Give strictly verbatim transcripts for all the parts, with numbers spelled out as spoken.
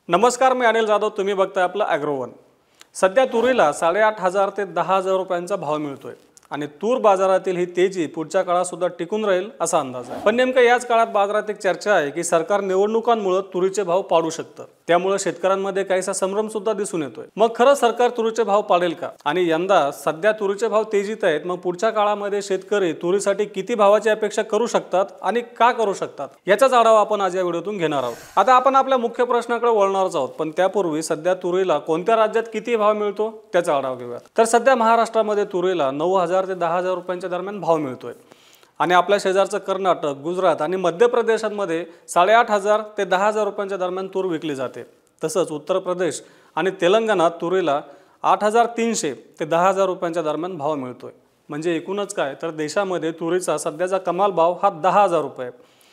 नमस्कार, मी अनिल जाधव. तुम्ही बघताय आपलं ॲग्रोवन. सध्या तुरीला साडेआठ हजार ते दहा हजार रुपयांचा भाव मिळतोय आणि तूर बाजारातील ही तेजी पुढच्या काळात सुद्धा टिकून राहील असा अंदाज आहे. पण नेमकं याच काळात बाजारात एक चर्चा आहे की सरकार निवडणुकांमुळे तुरीचे भाव पाडू शकतं. त्यामुळे शेतकऱ्यांमध्ये काहीसा संभ्रम सुद्धा दिसून येतोय. मग खरं सरकार तुरीचे भाव पाडेल का? आणि यंदा सध्या तुरीचे भाव तेजीत आहेत. मग पुढच्या काळामध्ये शेतकरी तुरीसाठी किती भावाची अपेक्षा करू शकतात आणि का करू शकतात, याचाच आढावा आपण आज या व्हिडिओतून घेणार आहोत. आता आपण आपल्या मुख्य प्रश्नाकडे वळणारच आहोत, पण त्यापूर्वी सध्या तुरीला कोणत्या राज्यात किती भाव मिळतो त्याचा आढावा घेऊया. तर सध्या महाराष्ट्रामध्ये तुरीला नऊ हजार ते दहा हजार रुपयांच्या दरम्यान भाव मिळतोय आणि आपल्या शेजारचं कर्नाटक, गुजरात आणि मध्य प्रदेशांमध्ये साडेआठ हजार ते दहा हजार रुपयांच्या दरम्यान तूर विकली जाते. तसंच उत्तर प्रदेश आणि तेलंगणात तुरीला आठ हजार तीनशे ते दहा हजार रुपयांच्या दरम्यान भाव मिळतोय. म्हणजे एकूणच काय, तर देशामध्ये तुरीचा सध्याचा कमाल भाव हा दहा हजार रुपये,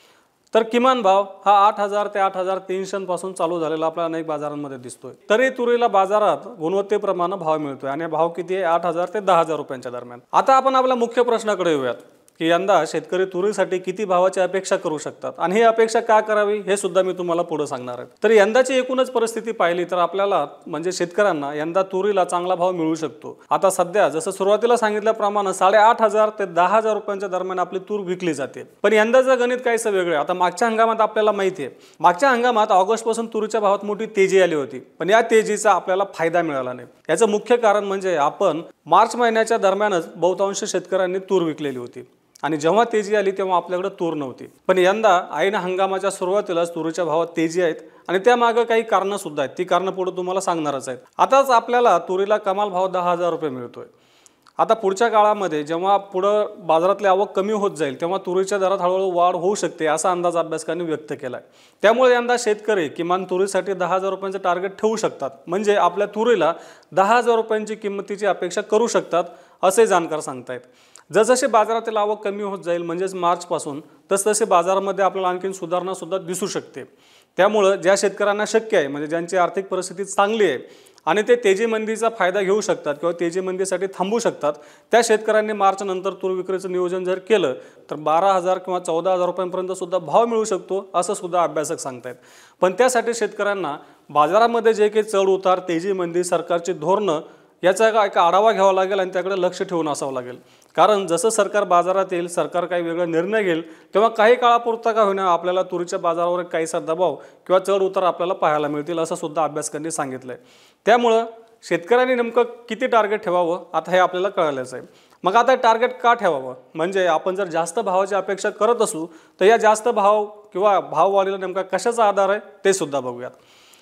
तर किमान भाव हा आठ हजार ते आठ हजार तीनशेपासून चालू झालेला आपल्याला अनेक बाजारांमध्ये दिसतोय. तरी तुरीला बाजारात गुणवत्तेप्रमाणे भाव मिळतोय आणि भाव किती आहे? आठ हजार ते दहा हजार रुपयांच्या दरम्यान. आता आपण आपल्या मुख्य प्रश्नाकडे येऊयात की यंदा शेतकरी तुरीसाठी किती भावाची अपेक्षा करू शकतात आणि ही अपेक्षा का करावी हे सुद्धा मी तुम्हाला पुढे सांगणार आहे. तर यंदाची एकूणच परिस्थिती पाहिली तर आपल्याला म्हणजे शेतकऱ्यांना यंदा तुरीला चांगला भाव मिळू शकतो. आता सध्या जसं सुरुवातीला सांगितल्याप्रमाणे साडेआठ हजार ते दहा हजार रुपयांच्या दरम्यान आपली तूर विकली जाते. पण यंदाचं गणित काहीसं वेगळं आहे. आता मागच्या हंगामात आपल्याला माहिती आहे, मागच्या हंगामात ऑगस्ट पासून तुरीच्या भावात मोठी तेजी आली होती, पण या तेजीचा आपल्याला फायदा मिळाला नाही. याचं मुख्य कारण म्हणजे आपण मार्च महिन्याच्या दरम्यानच बहुतांश शेतकऱ्यांनी तूर विकलेली होती आणि जेव्हा तेजी आली तेव्हा आपल्याकडे तूर नव्हती. पण यंदा ऐन हंगामाच्या सुरुवातीलाच तुरीच्या भावात तेजी आहेत आणि त्यामागे काही कारणं सुद्धा आहेत. ती कारणं पुढे तुम्हाला सांगणारच आहेत. आताच आपल्याला तुरीला कमाल भाव दहा हजार रुपये मिळतोय. आता पुढच्या काळामध्ये जेव्हा पुढं बाजारातली आवक कमी होत जाईल तेव्हा तुरीच्या दरात हळूहळू वाढ होऊ शकते असा अंदाज अभ्यासकांनी व्यक्त केला आहे. त्यामुळे यंदा शेतकरी किमान तुरीसाठी दहा हजार रुपयांचं टार्गेट ठेवू शकतात. म्हणजे आपल्या तुरीला दहा हजार रुपयांची किंमतीची अपेक्षा करू शकतात असे जाणकार सांगतायत. जसजसे बाजारातील आवक कमी होत जाईल म्हणजेच मार्चपासून तसतसे बाजारामध्ये आपल्याला आणखीन सुधारणा सुद्धा दिसू शकते. त्यामुळं ज्या शेतकऱ्यांना शक्य आहे, म्हणजे ज्यांची आर्थिक परिस्थिती चांगली आहे आणि ते तेजी मंदीचा फायदा घेऊ शकतात किंवा तेजी मंदीसाठी थांबू शकतात, त्या शेतकऱ्यांनी मार्च नंतर तूर विक्रीचं नियोजन जर केलं तर बारा हजार किंवा चौदा हजार रुपयांपर्यंत सुद्धा भाव मिळू शकतो असं सुद्धा अभ्यासक सांगतायत. पण त्यासाठी शेतकऱ्यांना बाजारामध्ये जे काही चढ उतार, तेजी मंदी, सरकारची धोरणं याचा एक आढावा घ्यावा लागेल आणि त्याकडे लक्ष ठेवून असावं लागेल. कारण जसं सरकार बाजारात येईल, सरकार काही वेगळा निर्णय घेईल तेव्हा काही काळापुरता का होईना आपल्याला तुरीच्या बाजारावर काहीसा दबाव किंवा चढ उतार आपल्याला पाहायला मिळतील असं सुद्धा अभ्यासकांनी सांगितलं आहे. त्यामुळं शेतकऱ्यांनी नेमकं किती टार्गेट ठेवावं आता हे आपल्याला कळायलाच आहे. मग आता टार्गेट का ठेवावं, म्हणजे आपण जर जास्त भावाची अपेक्षा करत असू तर या जास्त भाव किंवा भाववाढीला नेमका कशाचा आधार आहे ते सुद्धा बघूयात.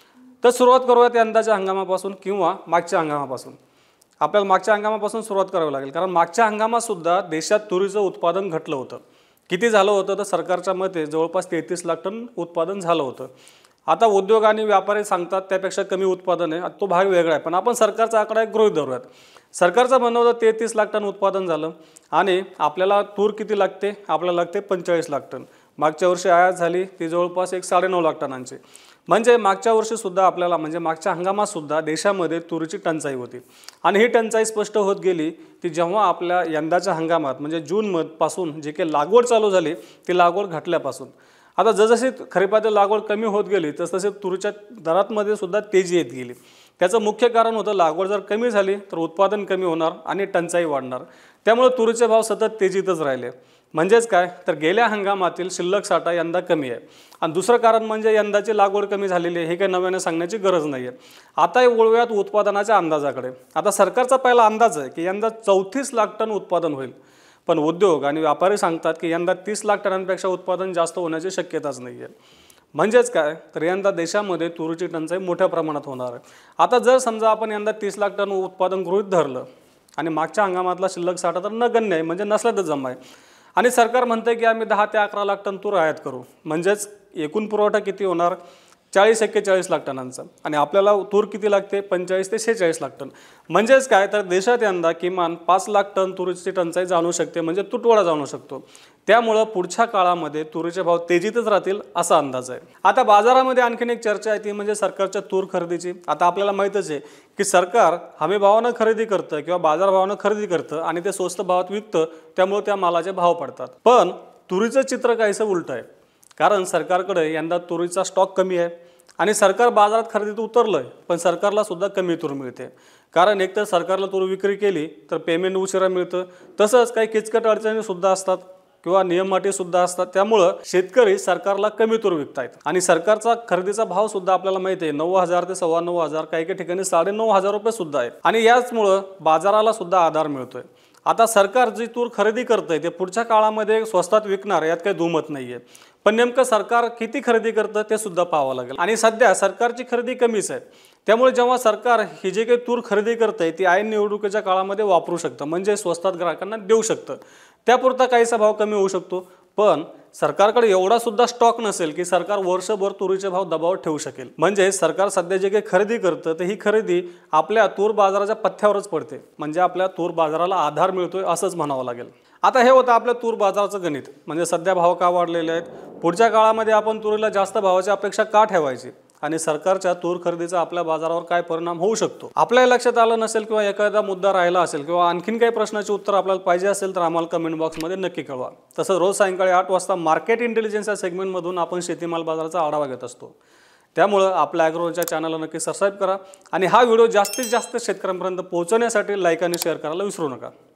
तर सुरुवात करूयात यंदाच्या हंगामापासून किंवा मागच्या हंगामापासून. आपल्याला मागच्या हंगामापासून सुरुवात करावी लागेल, कारण मागच्या हंगामात सुद्धा देशात तुरीचं उत्पादन घटलं होतं. किती झालं होतं तर सरकारच्या मते जवळपास तेहतीस लाख टन उत्पादन झालं होतं. आता उद्योग आणि व्यापारी सांगतात त्यापेक्षा कमी उत्पादन आहे, तो भाग वेगळा आहे. पण आपण सरकारचा आकडा एक गृहीत धरूयात. सरकारचं म्हणणं होतं तेहतीस लाख टन उत्पादन झालं आणि आपल्याला तूर किती लागते, आपल्याला लागते पंचेचाळीस लाख टन. मागच्या वर्षी आयात झाली ती जवळपास एक साडेनऊ लाख टनांची. म्हणजे मागच्या वर्षी सुद्धा आपल्याला म्हणजे मागच्या हंगामात सुद्धा देशामध्ये तुरीची टंचाई होती आणि ही टंचाई स्पष्ट होत गेली ती जेव्हा आपल्या यंदाच्या हंगामात म्हणजे जून पासून जे काही लागवड चालू झाली ती लागवड घटल्यापासून. आता जसजशी खरीपातील लागवड कमी होत गेली तसतसे तुरीच्या दरातमध्ये सुद्धा तेजी येत गेली. त्याचं मुख्य कारण होतं लागवड जर कमी झाली तर उत्पादन कमी होणार आणि टंचाई वाढणार. त्यामुळे तुरीचे भाव सतत तेजीतच राहिले. म्हणजेच काय, तर गेल्या हंगामातील शिल्लक साठा यंदा कमी आहे आणि दुसरं कारण म्हणजे यंदाची लागवड कमी झालेली आहे. हे काही नव्याने सांगण्याची गरज नाही आहे. आता वळूयात उत्पादनाच्या अंदाजाकडे. आता सरकारचा पहिला अंदाज आहे की यंदा चौतीस लाख टन उत्पादन होईल, पण उद्योग आणि व्यापारी सांगतात की यंदा तीस लाख टनांपेक्षा उत्पादन जास्त होण्याची शक्यताच नाही आहे. म्हणजेच काय, तर यंदा देशामध्ये तुरीची टंचाई मोठ्या प्रमाणात होणार आहे. आता जर समजा आपण यंदा तीस लाख टन उत्पादन गृहीत धरलं आणि मागच्या हंगामातला शिल्लक साठा तर नगण्य आहे, म्हणजे नसला तर जमा आहे, आणि सरकार म्हणते की आम्ही दहा ते अकरा लाख टन तूर आयात करू, म्हणजेच एकूण पुरवठा किती होणार, चाळीस एक्केचाळीस लाख टनांचा, आणि आपल्याला तूर किती लागते, पंचेचाळीस ते शेहेचाळीस लाख टन. म्हणजेच काय, तर देशात यंदा किमान पाच लाख टन तुरीची टंचाई जाणू शकते, म्हणजे तुटवडा जाणू शकतो. त्यामुळे पुढच्या काळामध्ये तुरीचे भाव तेजीतच राहतील असा अंदाज आहे. आता बाजारामध्ये आणखीन एक चर्चा आहे ती म्हणजे सरकारच्या तूर खरेदीची. आता आपल्याला माहितच आहे की सरकार हमी भावानं खरेदी करतं किंवा बाजार भावानं खरेदी करतं आणि ते स्वस्त भावात विकतं, त्यामुळे त्या मालाचे भाव पडतात. पण तुरीचं चित्र काहीसं उलट आहे, कारण सरकारकडे यंदा तुरीचा स्टॉक कमी आहे आणि सरकार बाजारात खरेदीत उतरलंय, पण सरकारला सुद्धा कमी तूर मिळते. कारण एकतर सरकारला तूर विक्री केली तर पेमेंट उशिरा मिळतं, तसंच काही किचकट अडचणी सुद्धा असतात किंवा नियम अटी सुद्धा असतात. त्यामुळं शेतकरी सरकारला कमी तूर विकतायत आणि सरकारचा खरेदीचा भाव सुद्धा आपल्याला माहिती आहे नऊ हजार ते सव्वा नऊ हजार काही काही ठिकाणी साडे नऊ हजार रुपये सुद्धा आहेत आणि याचमुळं बाजाराला सुद्धा आधार मिळतोय. आता सरकार जी तूर खरेदी करतंय ते पुढच्या काळामध्ये स्वस्तात विकणार यात काही दुमत नाहीये, पण नेमकं सरकार किती खरेदी करतं ते सुद्धा पाहावं लागेल. आणि सध्या सरकारची खरेदी कमीच आहे, त्यामुळे जेव्हा सरकार ही जे काही तूर खरेदी करतंय ती ऐन निवडणुकीच्या काळामध्ये वापरू शकतं, म्हणजे स्वस्तात ग्राहकांना देऊ शकतं. त्यापुरता काहीसा भाव कमी होऊ शकतो, पण सरकारकडे एवढा सुद्धा स्टॉक नसेल की सरकार वर्षभर तुरीचे भाव दबावात ठेवू शकेल. म्हणजे सरकार सध्या जे काही खरेदी करतं तर ही खरेदी आपल्या तूर बाजाराच्या पथ्यावरच पडते, म्हणजे आपल्या तूर बाजाराला आधार मिळतोय असंच म्हणावं लागेल. आता हे होतं आपल्या तूर बाजाराचं गणित, म्हणजे सध्या भाव का वाढलेले आहेत, पुढच्या काळामध्ये आपण तुरीला जास्त भावाची अपेक्षा का ठेवायची आणि सरकारच्या तूर खरेदीचा आपल्या बाजारावर काय परिणाम होऊ शकतो. आपल्या लक्षात आलं नसेल किंवा एखादा मुद्दा राहिला असेल किंवा आणखीन काही प्रश्नाचे उत्तर आपल्याला पाहिजे असेल तर आम्हाला कमेंट बॉक्समध्ये नक्की कळवा. तसंच रोज सायंकाळी आठ वाजता मार्केट इंटेलिजन्स या सेगमेंटमधून आपण शेतीमाल बाजाराचा आढावा घेत असतो. त्यामुळं आपल्या ॲग्रोवनच्या चॅनलला नक्की सबस्क्राईब करा आणि हा व्हिडिओ जास्तीत जास्त शेतकऱ्यांपर्यंत पोहोचवण्यासाठी लाईक आणि शेअर करायला विसरू नका.